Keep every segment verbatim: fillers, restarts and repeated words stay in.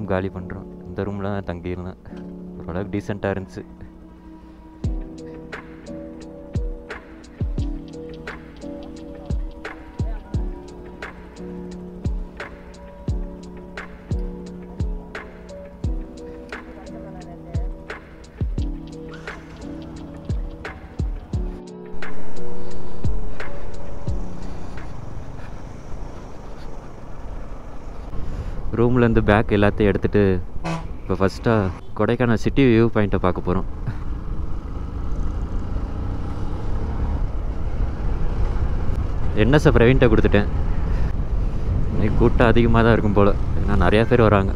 Room காலி பண்ணுறோம். இந்த ரூமில் தான் தங்கியிருந்தேன். ஓரளவுக்கு டீசெண்டாக இருந்துச்சு. ரூம்லேருந்து பேக் எல்லாத்தையும் எடுத்துகிட்டு இப்போ ஃபஸ்ட்டாக கொடைக்கானல் சிட்டி வியூ பாயிண்ட்டை பார்க்க போகிறோம். என்எஸ்ஸை பிரவீன்ட்ட கொடுத்துட்டேன். இன்னைக்கு கூட்டம் அதிகமாக தான் இருக்கும் போல், ஏன்னா நிறையா பேர் வராங்க.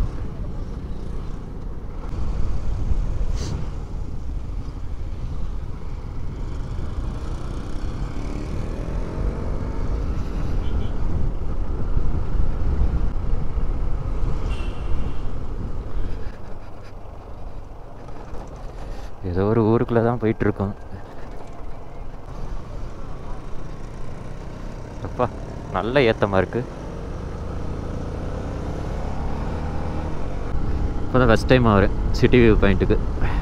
ஏதோ ஒரு ஊருக்குள்ளே தான் போயிட்டுருக்கோம். அப்பா நல்ல ஏற்றமாக இருக்குது. இப்போ தான் ஃபஸ்ட் டைம் வரேன் சிட்டி வியூ பாயிண்ட்டுக்கு.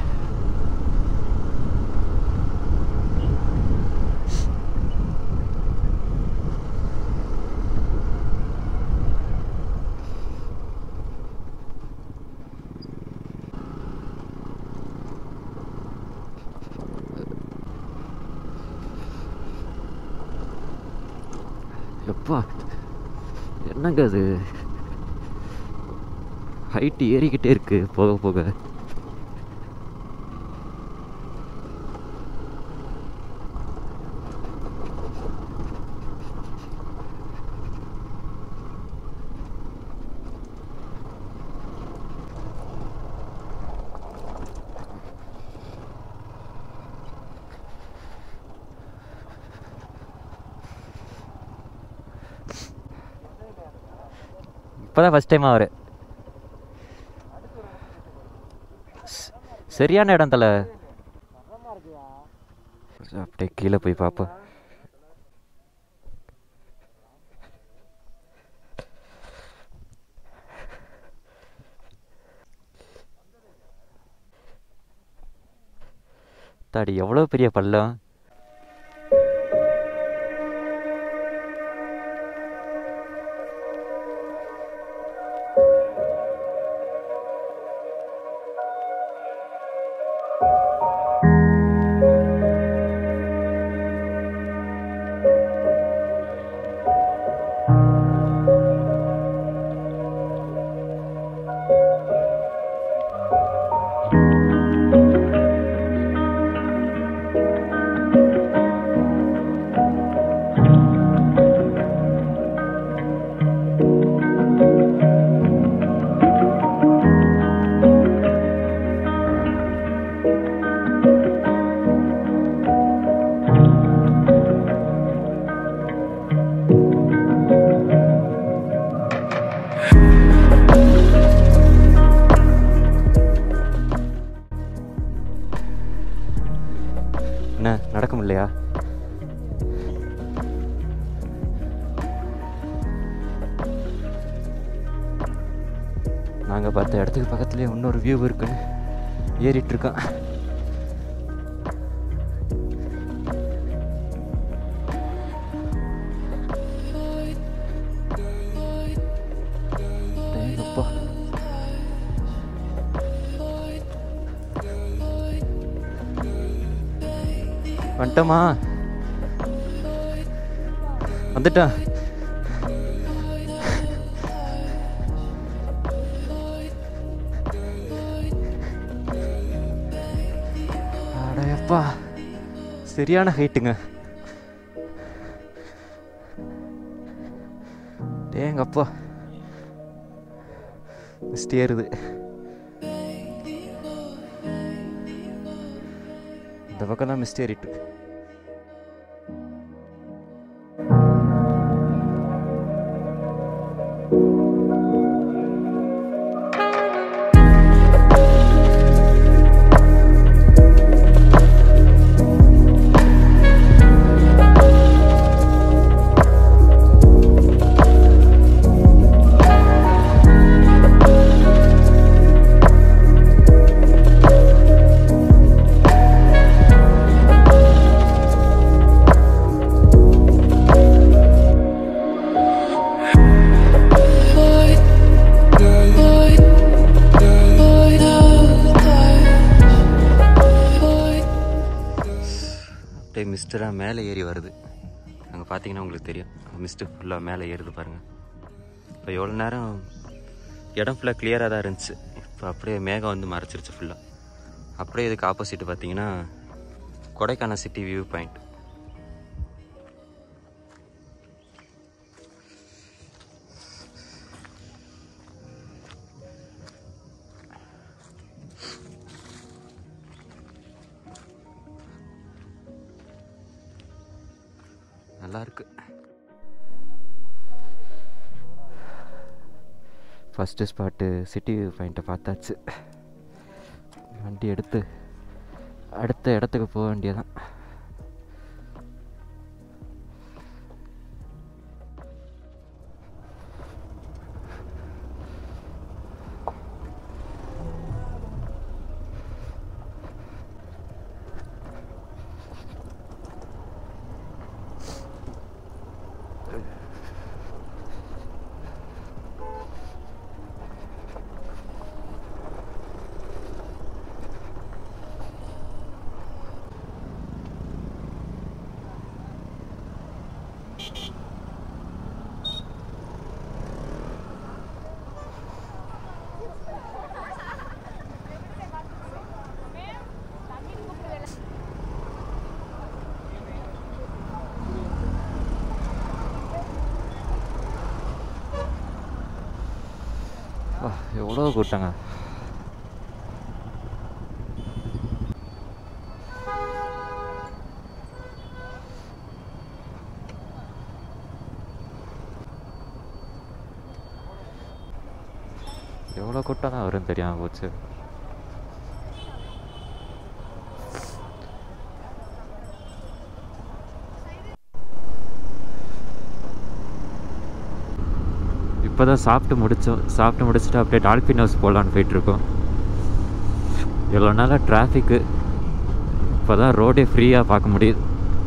எப்பா என்னங்க அது, ஹைட் ஏறிக்கிட்டே இருக்கு போக போக. இப்போதான் ஃபஸ்ட் டைமாக வரேன். சரியான இடம் தல. அப்படியே கீழே போய் பார்ப்போம். தாடி எவ்வளோ பெரிய பள்ளம். என்ன நடக்க முடியலையா? நாங்கள் பார்த்த இடத்துக்கு பக்கத்துலேயே இன்னொரு வியூ இருக்குன்னு ஏறிட்டுருக்கோம். வந்துட்டோமா? வந்துட்டேன். அடையப்பா சரியான ஹைட்டுங்க. ஏங்கப்பா மிஸ்ட் ஏறுது. இந்த பக்கம் தான் மிஸ்ட் ஏறிட்டு. மிஸ்டராக மேலே ஏறி வருது. அங்கே பார்த்தீங்கன்னா உங்களுக்கு தெரியும், மிஸ்ட்டு ஃபுல்லாக மேலே ஏறுது பாருங்கள். இப்போ எவ்வளோ நேரம் இடம் ஃபுல்லாக கிளியராக தான் இருந்துச்சு, இப்போ அப்படியே மேகம் வந்து மறைச்சிருச்சு ஃபுல்லாக. அப்படியே இதுக்கு ஆப்போசிட் பார்த்தீங்கன்னா கொடைக்கானல் சிட்டி வியூ பாயிண்ட். நல்லா இருக்கு. ஃபஸ்ட்டு ஸ்பாட்டு சிட்டி வியூ பாயிண்ட்டை பார்த்தாச்சு. வண்டி எடுத்து அடுத்த இடத்துக்கு போக வேண்டியதான். எவ்வளோ கூட்டங்க. எவ்வளோ கூட்டம் தான் வரும் தெரியாமல் போச்சு. இப்போ தான் சாப்பிட்டு முடித்தோம். சாப்பிட்டு முடிச்சுட்டு அப்படியே டால்ஃபின் ஹவுஸ் போகலான்னு போயிட்டுருக்கோம். எவ்வளோ நாளாக டிராஃபிக்கு, இப்போ தான் ரோடே ஃப்ரீயாக பார்க்க முடியுது.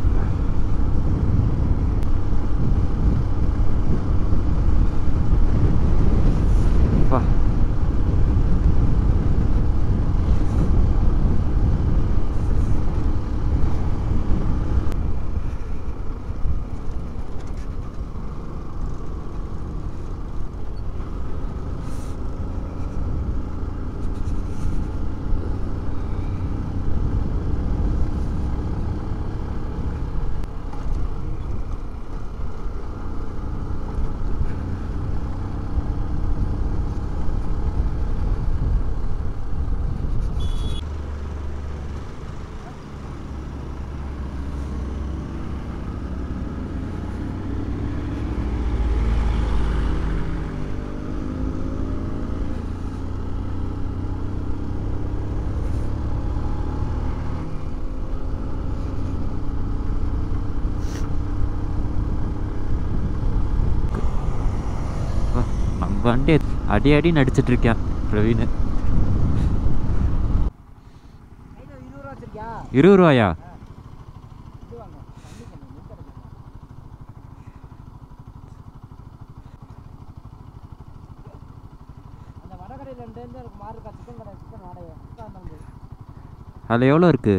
வண்டி அடி அடி நடிச்சிட்டு இருக்கேன் பிரவீன். இருபது ரூபாயா? அதில் எவ்வளோ இருக்கு?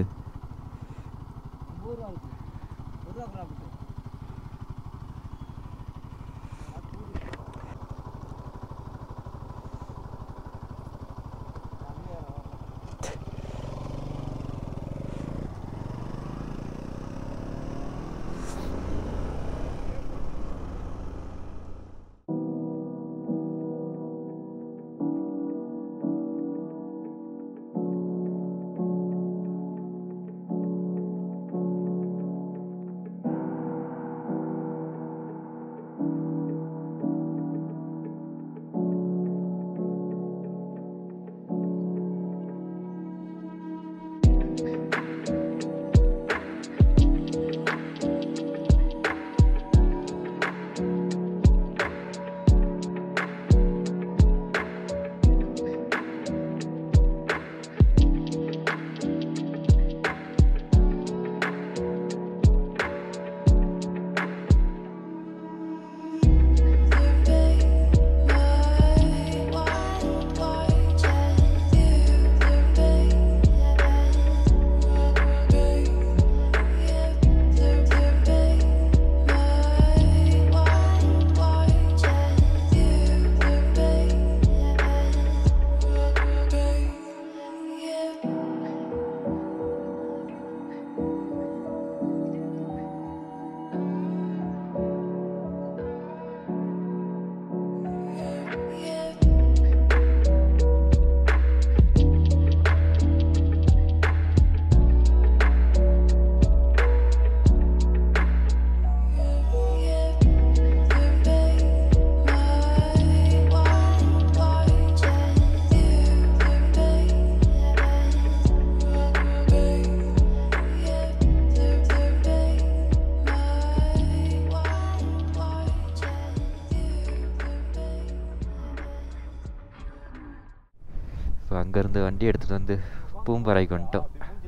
இப்போ அங்கேருந்து வண்டி எடுத்துகிட்டு வந்து பூம்பரைக்கு வந்துட்டோம்.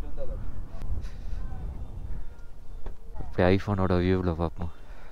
இப்படி ஐஃபோனோட வியூவில் பார்ப்போம்.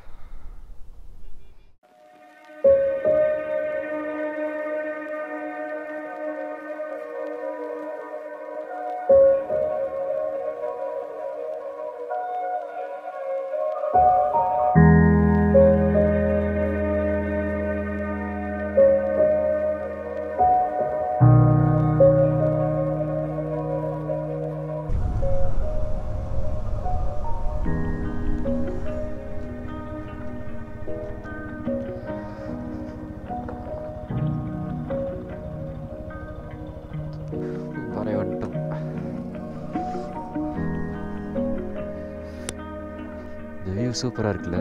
வந்துட்டோம். இந்த வியூ சூப்பராக இருக்குல்ல.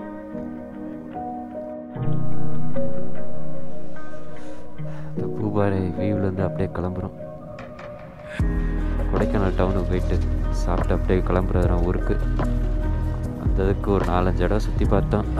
இந்த பூம்பாறை வியூவிலேருந்து அப்படியே கிளம்புறோம். கொடைக்கானல் டவுனுக்கு போயிட்டு சாப்பிட்டு அப்படியே கிளம்புறது நான் ஊருக்கு. அந்ததுக்கு ஒரு நாலஞ்சு இடம் சுற்றி பார்த்தோம்.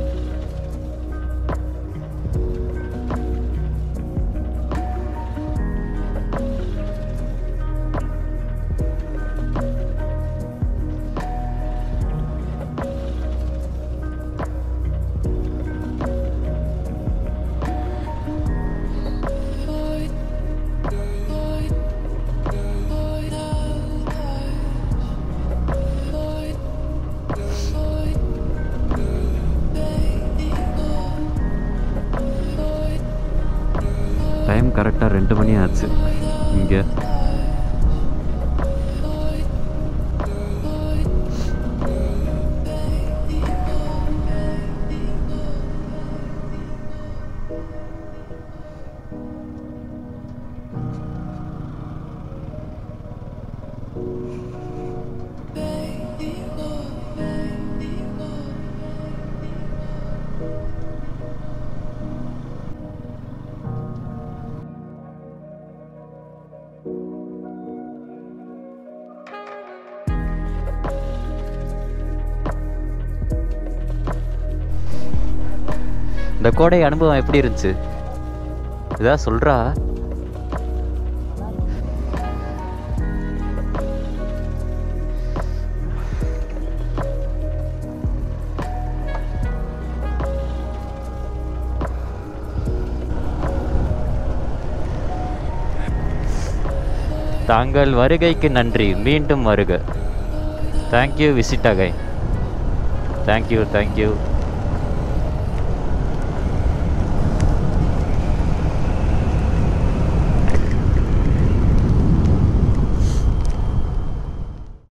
டைம் கரெக்டாக ரெண்டு மணி ஆச்சு இங்கே. இந்த கோடை அனுபவம் எப்படி இருந்துச்சு? இதா சொல்றா. தாங்கள் வருகைக்கு நன்றி, மீண்டும் வருக. Thank you, visit again. Thank you thank you